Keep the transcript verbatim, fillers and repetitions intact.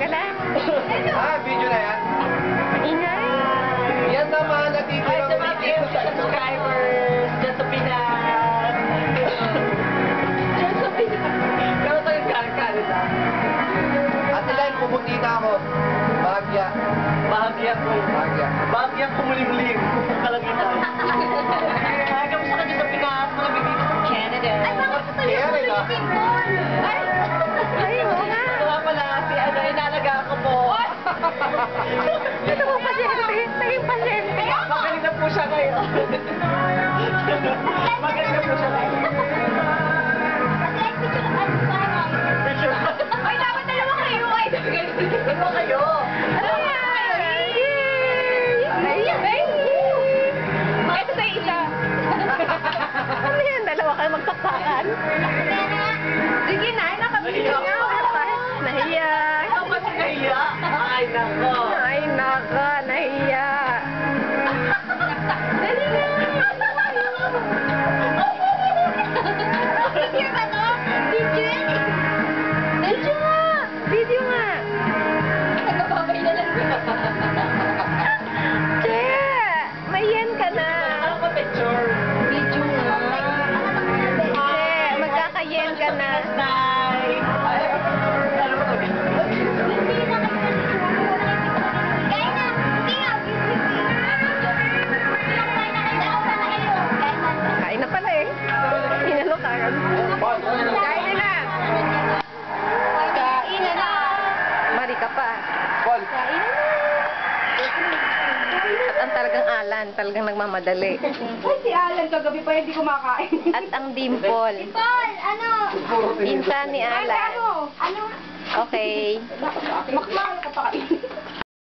ka lang. Ah, video na yan? Ingay. Yan naman, natitirang Hi sa mga video sa subscribers dyan sa Pinas. Dyan sa Pinas. Pero tayo karin-karin lang. Ate Lan, pupunti na ako. Bahagya. Bahagya ko. Bahagya. Bahagya ko muling-muling. Kalangitan. Ay, kamusta ka dyan sa Pinas? Mga bibita sa Canada. Ay, bakit ito Kaya yung rin, ah. ulitin mo? Ay, Ay, oo nga. Ito nga pala, si ano, inalaga ko po. Ito mo pasyente. Naging pasyente. Magaling na po siya ngayon. Magaling na po siya ngayon. kasi ay picture ng ano sa ano. Picture. Ay, dapat dalawa kayo. Ay, Ano kayo? Ano yan? Yay! Ay! Ito sa isa. Ano yan? Dalawa kayo magtaktakan? Sige na, ay nakabigyan nga. Nahiya. Ikaw kasi nahiya. Ay, nako. Ay, naka, nahiya. Dali na. picture ba to? Picture yan eh. Video nga. Video nga. Nagpapabay na lang. Che, may yen ka na. Ano ba picture? Video nga. Che, magkaka-yen ka na. Nay. Ay, ano ba to? Hindi na kayo Kaya na. Hindi nga. Kaya na kayo. Ako na kayo. Kaya na. Kain na pala eh. Inalo ka. Paul, Kain na na. Kain na na. Mari ka pa. Paul. Kain na na. At ang talagang Alan, talagang nagmamadali. Ay, si Alan kagabi pa hindi kumakain. At ang Dimple, Paul, ano? pinsan ni Ay, Alan. ano? Ano? Okay. Makmahal ka pa kayo.